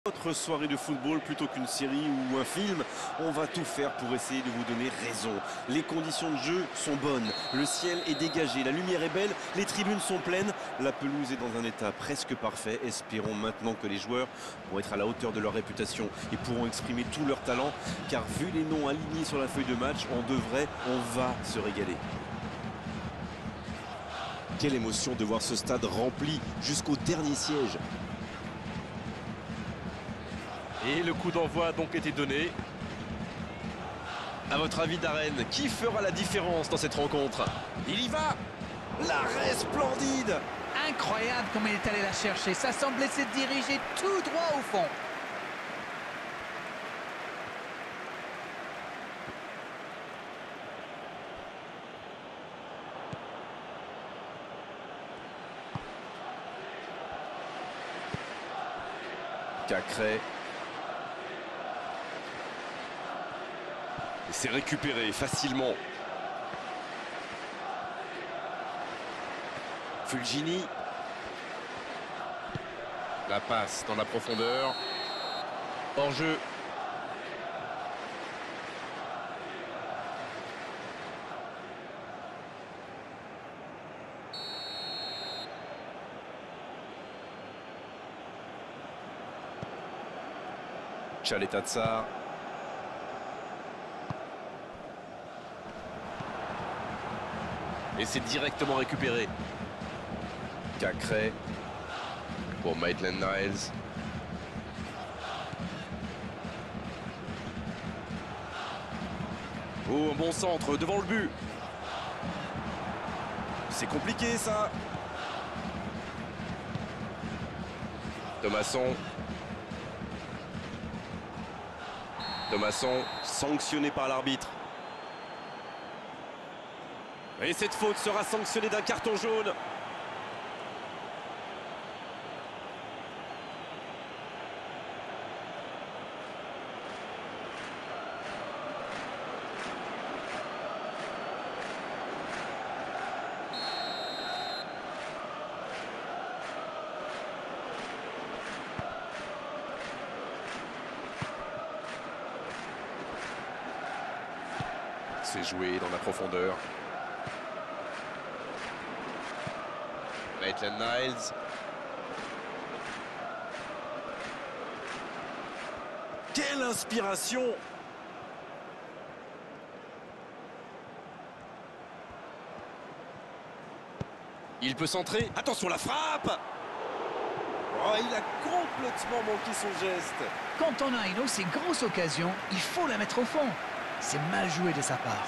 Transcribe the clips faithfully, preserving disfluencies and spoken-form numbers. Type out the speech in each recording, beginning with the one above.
Notre soirée de football plutôt qu'une série ou un film, on va tout faire pour essayer de vous donner raison. Les conditions de jeu sont bonnes, le ciel est dégagé, la lumière est belle, les tribunes sont pleines, la pelouse est dans un état presque parfait. Espérons maintenant que les joueurs vont être à la hauteur de leur réputation et pourront exprimer tout leur talent, car vu les noms alignés sur la feuille de match, on devrait, on va se régaler. Quelle émotion de voir ce stade rempli jusqu'au dernier siège. Et le coup d'envoi a donc été donné. À votre avis, Darren, qui fera la différence dans cette rencontre? Il y va! L'arrêt splendide! Incroyable comme il est allé la chercher. Ça semblait se diriger tout droit au fond. Cacré. Et c'est récupéré facilement. Fulgini. La passe dans la profondeur. Hors jeu. Chaletazza. Et c'est directement récupéré. Cacré. Pour Maitland-Niles. Oh, un bon centre devant le but. C'est compliqué ça. Thomasson. Thomasson. Sanctionné par l'arbitre. Et cette faute sera sanctionnée d'un carton jaune. C'est joué dans la profondeur. Maitland-Niles. Quelle inspiration! Il peut centrer. Attention la frappe! Oh, il a complètement manqué son geste. Quand on a une aussi grosse occasion, il faut la mettre au fond. C'est mal joué de sa part.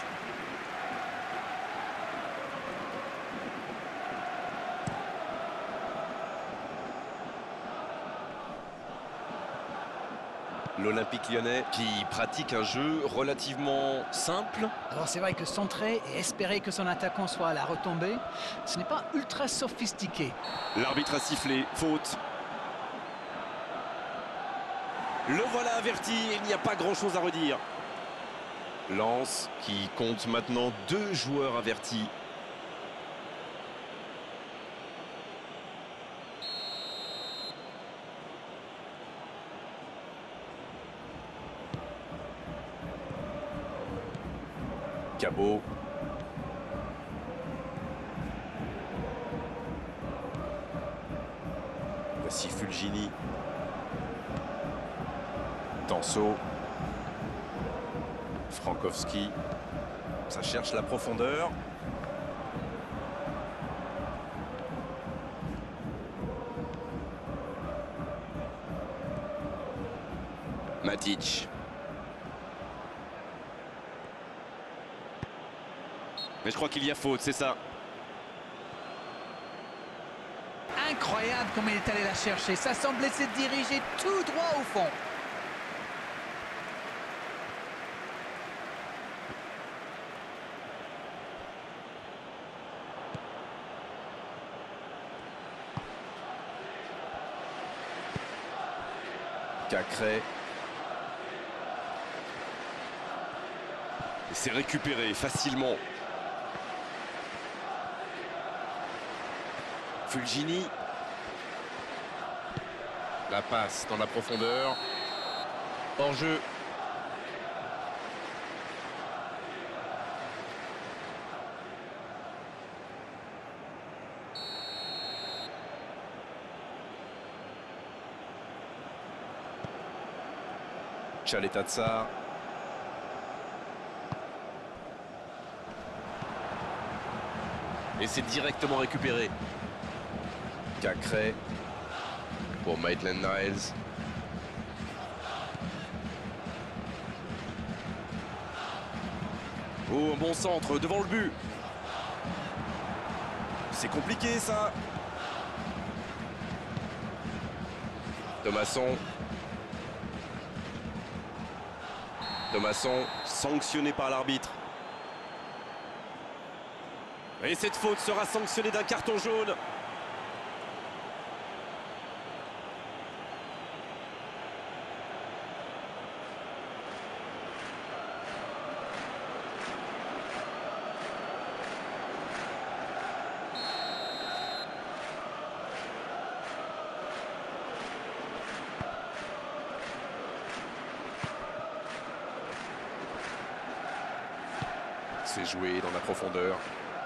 L'Olympique Lyonnais qui pratique un jeu relativement simple. Alors c'est vrai que centrer et espérer que son attaquant soit à la retombée, ce n'est pas ultra sophistiqué. L'arbitre a sifflé, faute. Le voilà averti, il n'y a pas grand-chose à redire. Lens qui compte maintenant deux joueurs avertis. Cabot. Voici Fulgini. Tanso. Frankowski. Ça cherche la profondeur. Matic. Mais je crois qu'il y a faute, c'est ça. Incroyable comme il est allé la chercher. Ça semblait se diriger tout droit au fond. Cacré. Et c'est récupéré facilement. Fulgini. La passe dans la profondeur. Hors-jeu. Chaletazza. Et c'est directement récupéré. Cacré pour Maitland-Niles. Oh, un bon centre devant le but. C'est compliqué ça. Thomasson. Thomasson. Sanctionné par l'arbitre. Et cette faute sera sanctionnée d'un carton jaune. C'est joué dans la profondeur.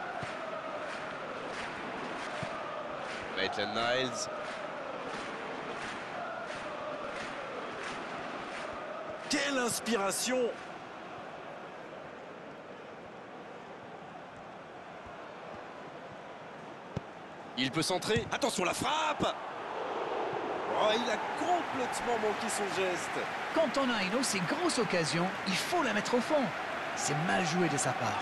Maitland-Niles. Quelle inspiration! Il peut centrer. Attention la frappe! Oh, il a complètement manqué son geste. Quand on a une aussi grosse occasion, il faut la mettre au fond. C'est mal joué de sa part.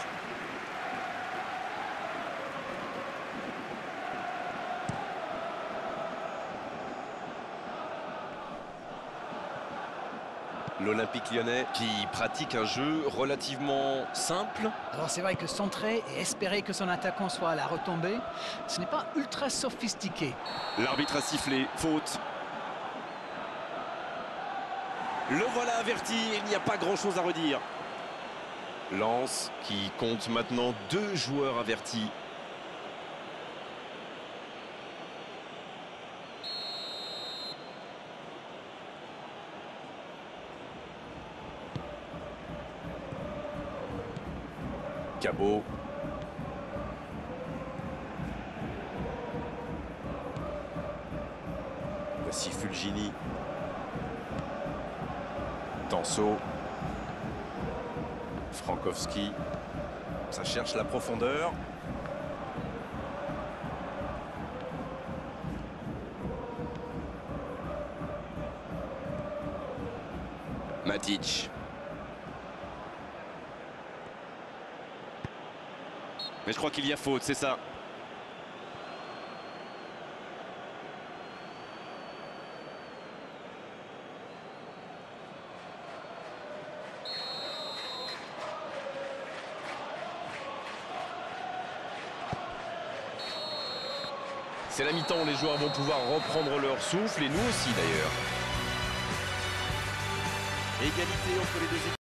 L'Olympique Lyonnais qui pratique un jeu relativement simple. Alors c'est vrai que centrer et espérer que son attaquant soit à la retombée, ce n'est pas ultra sophistiqué. L'arbitre a sifflé, faute. Le voilà averti, il n'y a pas grand-chose à redire. Lens qui compte maintenant deux joueurs avertis. Cabot. Voici Fulgini. Tanso. Frankowski. Ça cherche la profondeur. Matic. Mais je crois qu'il y a faute, c'est ça. C'est la mi-temps, les joueurs vont pouvoir reprendre leur souffle et nous aussi d'ailleurs. Égalité entre les deux équipes.